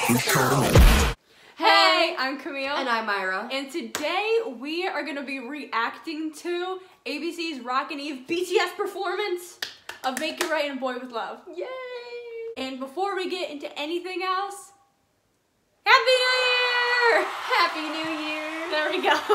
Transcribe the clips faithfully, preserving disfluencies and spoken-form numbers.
Hey, I'm Camille. And I'm Myra. And today we are going to be reacting to A B C's Rockin' Eve B T S performance of Make It Right and Boy With Love. Yay! And before we get into anything else, Happy New Year! Happy New Year! There we go.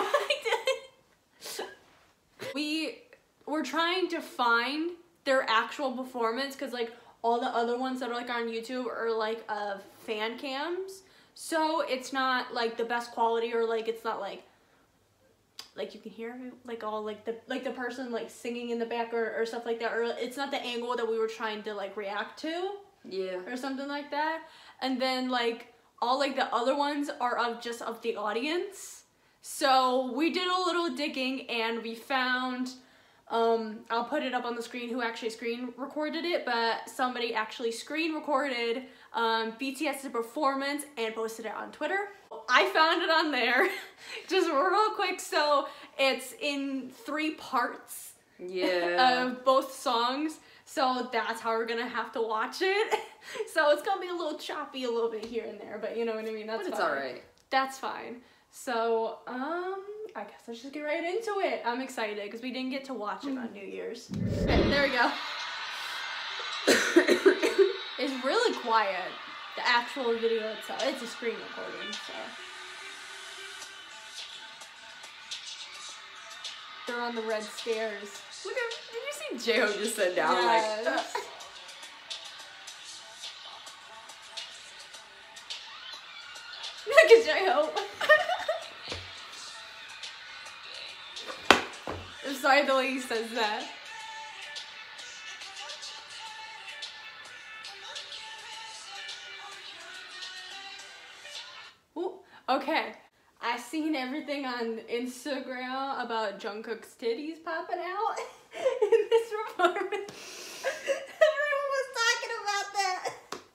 we were trying to find their actual performance because like all the other ones that are like on YouTube are like uh, fan cams. So it's not like the best quality, or like it's not like like you can hear like all like the like the person like singing in the back or, or stuff like that, or it's not the angle that we were trying to like react to. Yeah. Or something like that. And then like all like the other ones are of just of the audience. So we did a little digging and we found um I'll put it up on the screen who actually screen recorded it, but somebody actually screen recorded um BTS's performance and posted it on Twitter. I found it on there just real quick. So it's in three parts. Yeah. Of both songs. So that's how we're gonna have to watch it. So it's gonna be a little choppy a little bit here and there, but you know what I mean? That's but it's fine. alright. That's fine. So, um, I guess let's just get right into it. I'm excited because we didn't get to watch it on New Year's. Okay, there we go. It's really quiet, the actual video itself. It's a screen recording, so. They're on the red stairs. Look at, did you see J-Hope just sit down Yes. like, uh. Look at J-Hope. I'm sorry the way he says that. Ooh, okay. I seen everything on Instagram about Jungkook's titties popping out in this performance. Everyone was talking about that.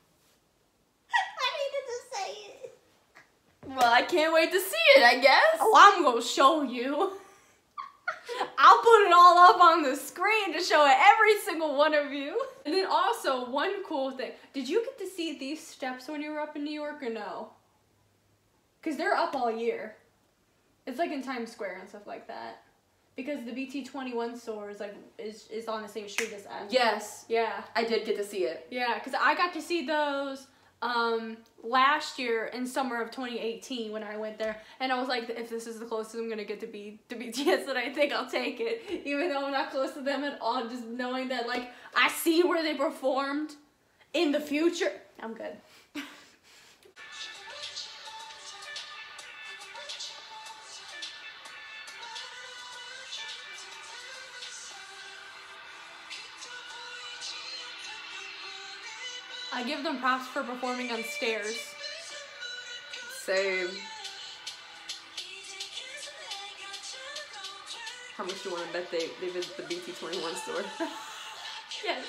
I needed to say it. Well, I can't wait to see it, I guess. Oh, I'm gonna show you. I'll put it all up on the screen to show it every single one of you. And then also, one cool thing. Did you get to see these steps when you were up in New York or no? Because they're up all year. It's like in Times Square and stuff like that. Because the B T twenty-one store is like is, is on the same street as that. Yes. Yeah. I did get to see it. Yeah, because I got to see those um, last year in summer of twenty eighteen when I went there. And I was like, if this is the closest I'm going to get to be to B T S, then I think I'll take it. Even though I'm not close to them at all, just knowing that like I see where they performed in the future. I'm good. I give them props for performing on stairs. Same. How much do you want to bet they, they visit the B T twenty-one store? Yes.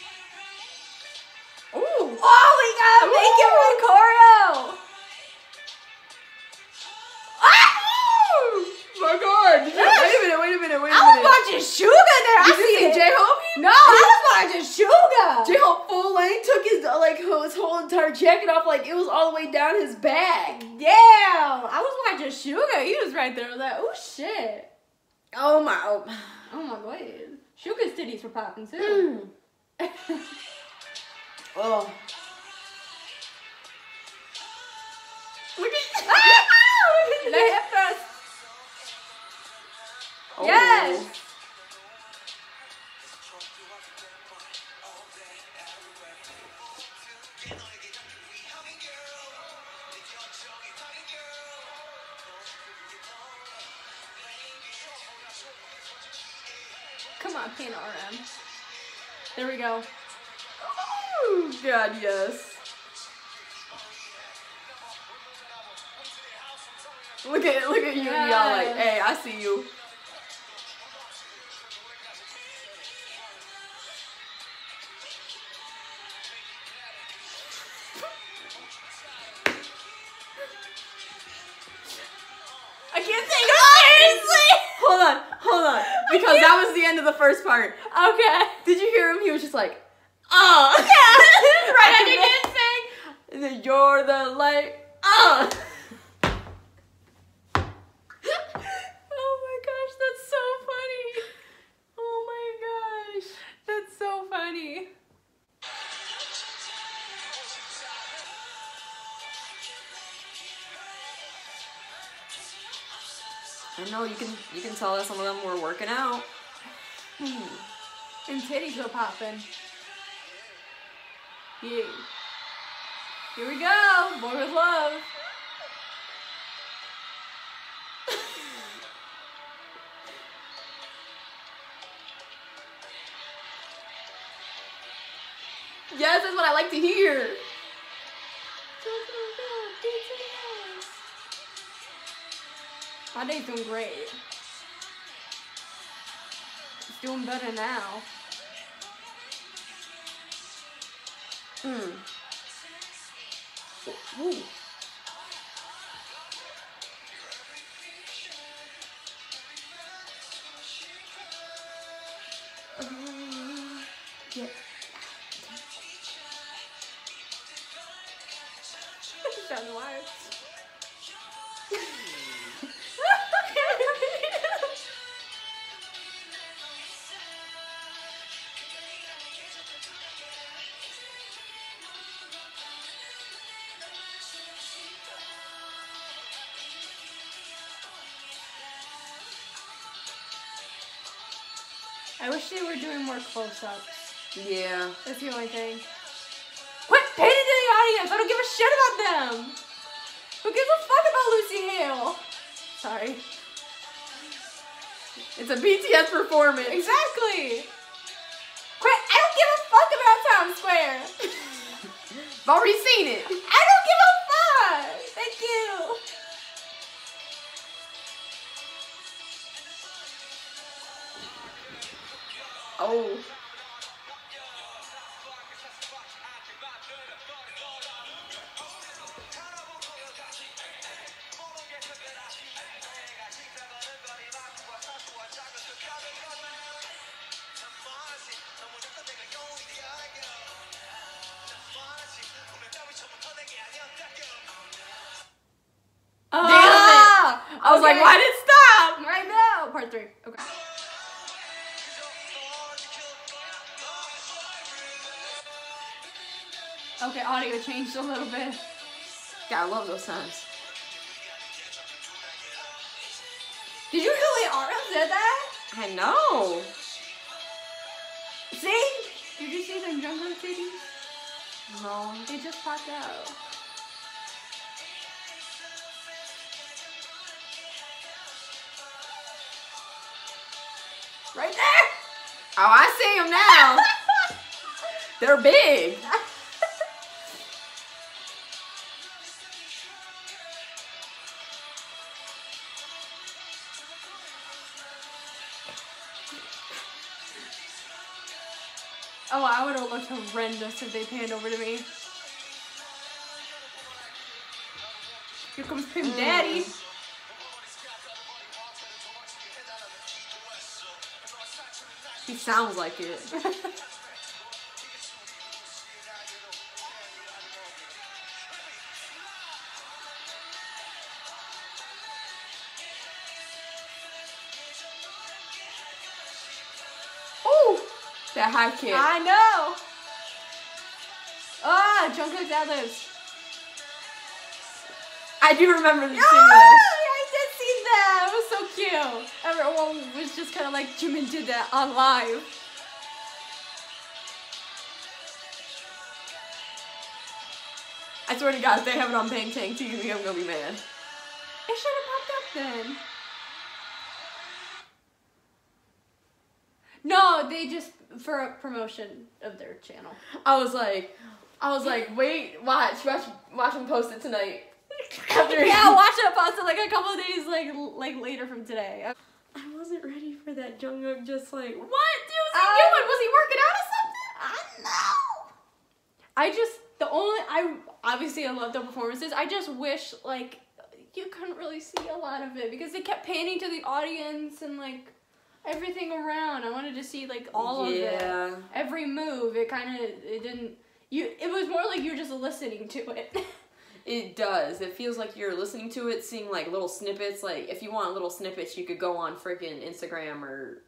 Ooh! Oh, we got Make It Right choreo! My God! Yes. Wait a minute, wait a minute, wait a I minute. was watching Suga there. Did I you see see it. J-Hope? No, I was watching Suga. J-Hope full length took his like his whole entire jacket off, like it was all the way down his back. Damn, I was watching Suga. He was right there. I was like, oh shit. Oh my! Oh, Oh my god. Suga's titties were popping too. mm. Oh. Look at ah! Look at the hip thrust. Oh. Yes. Come on, P N R M. There we go. Oh God, yes. Look at look at you, Yes. y'all like, hey, I see you. I can't take it seriously. Hold on, hold on. Because that was the end of the first part. Okay. Did you hear him? He was just like, oh. Yeah. Right I after can- dancing. And then you're the light I know you can you can tell that some of them were working out. And titties were popping. Yeah. Here we go. More with love. Yes, that's what I like to hear. My day's doing great. It's doing better now. Mm. Ooh. Uh, yeah. Shut the wires. I wish they were doing more close-ups. Yeah. That's the only thing. Quit painting to the audience! I don't give a shit about them! Who gives a fuck about Lucy Hale? Sorry. It's a B T S performance. Exactly! Quit! I don't give a fuck about Times Square! I've already seen it. I don't give a fuck! Thank you! Oh. Ah! I was like, Okay. why did it stop? I know! Part three. Okay. Okay, audio changed a little bit. God, I love those times. Did you know Leara said that? I know. See? Did you see them Jungkook titties? No. They just popped out. Right there! Oh, I see them now. They're big. Oh, I would have looked horrendous if they panned over to me. Here comes Pim Daddy. He sounds like it. Ooh, that high kick. I know. Ah, Jungkook's ad-libs. I do remember the Ah, singers. I did see that. It was so cute. Everyone was just kind of like Jimin did that on live. I swear to God, if they have it on Bang Tank T V, I'm gonna be mad. It should have popped up then. No, they just for a promotion of their channel. I was like, I was like, wait, watch, watch, watch them post it tonight. After Yeah, watch it post it like a couple of days like like later from today. I wasn't ready for that Jungkook just like, what? Was he Um, doing? Was he working out or something? I know. I just the only I obviously I love the performances. I just wish like you couldn't really see a lot of it because they kept panning to the audience and like everything around. I wanted to see like all of Yeah. it, every move. It kind of it didn't. You it was more like you were just listening to it. It does. It feels like you're listening to it, seeing like little snippets. Like if you want little snippets, you could go on freaking Instagram or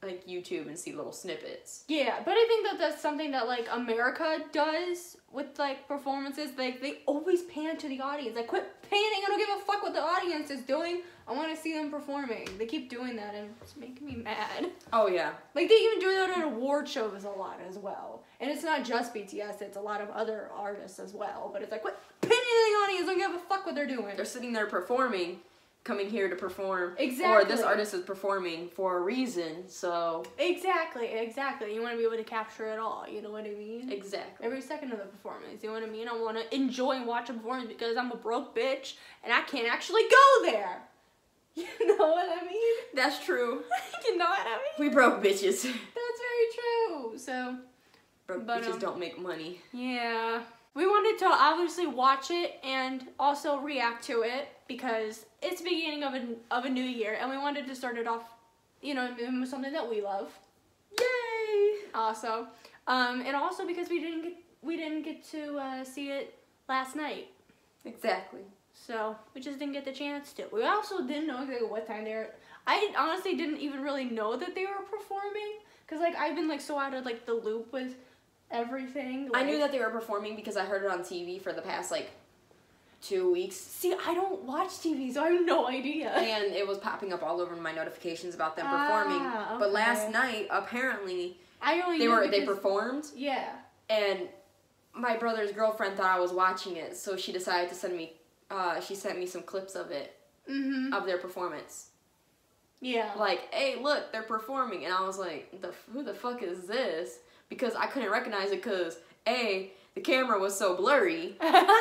like YouTube and see little snippets. Yeah, but I think that that's something that like America does with like performances. Like they always pan to the audience. Like quit panning. I don't give a fuck what the audience is doing. I want to see them performing. They keep doing that and it's making me mad. Oh yeah. Like they even do that at award shows a lot as well. And it's not just B T S. It's a lot of other artists as well. But it's like quit panning to the audience. I don't give a fuck what they're doing. They're sitting there performing, coming here to perform. Exactly. Or this artist is performing for a reason, so. Exactly, exactly. You want to be able to capture it all. You know what I mean? Exactly. Every second of the performance. You know what I mean? I want to enjoy and watch a performance because I'm a broke bitch and I can't actually go there. You know what I mean? That's true. You know what I mean? We broke bitches. That's very true. So, Broke But, bitches um, don't make money. yeah. We wanted to obviously watch it and also react to it because it's the beginning of a, of a new year and we wanted to start it off, you know, with something that we love. Yay! Also, um, and also because we didn't get we didn't get to uh, see it last night, Exactly. so we just didn't get the chance to. We also didn't know exactly what time they were. I honestly didn't even really know that they were performing because like I've been like so out of like the loop with everything. I like- knew that they were performing because I heard it on T V for the past like two weeks. See, I don't watch T V, so I have no idea. And it was popping up all over my notifications about them Ah, performing. But last okay. night, apparently, I only they knew were they because- performed, Yeah. and my brother's girlfriend thought I was watching it, so she decided to send me. Uh, she sent me some clips of it, Mhm. of their performance. Yeah. Like, hey, look, they're performing, and I was like, the who the fuck is this? Because I couldn't recognize it because A, the camera was so blurry,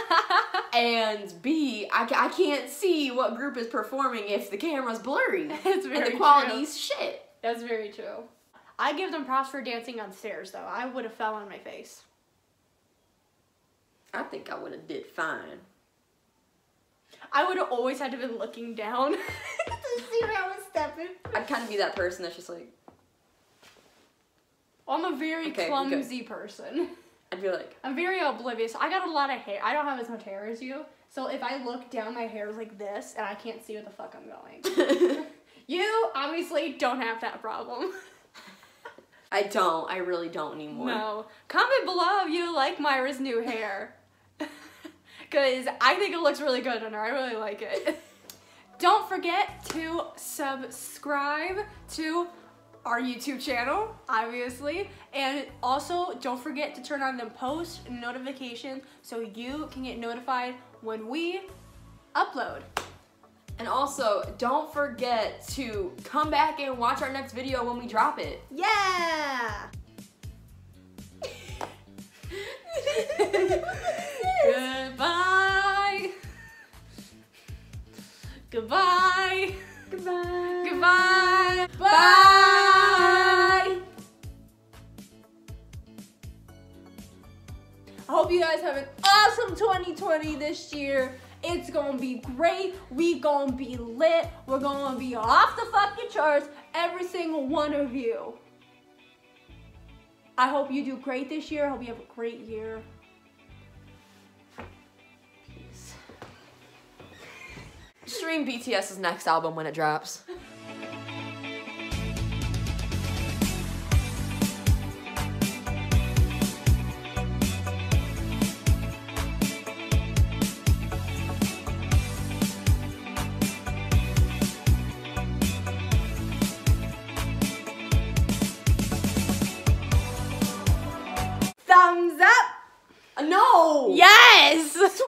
and B, I, ca- I can't see what group is performing if the camera's blurry. It's and very the quality's shit. That's very true. I give them props for dancing on stairs, though. I would have fell on my face. I think I would have did fine. I would have always had to been looking down to see where I was stepping. I'd kind of be that person that's just like, I'm a very Okay, clumsy person. I'd be like, I'm very oblivious. I got a lot of hair. I don't have as much hair as you. So if I look down, my hair is like this, and I can't see where the fuck I'm going. You obviously don't have that problem. I don't. I really don't anymore. No. Comment below if you like Myra's new hair. Because I think it looks really good on her. I really like it. Don't forget to subscribe to our YouTube channel, obviously. And also, don't forget to turn on the post notifications so you can get notified when we upload. And also, don't forget to come back and watch our next video when we drop it. Yeah! Goodbye. Goodbye. Goodbye. Goodbye. Bye. I hope you guys have an awesome twenty twenty this year. It's gonna be great. We gonna be lit. We're gonna be off the fucking charts, every single one of you. I hope you do great this year. I hope you have a great year. Peace. Stream BTS's next album when it drops. Thumbs up. No! Yes.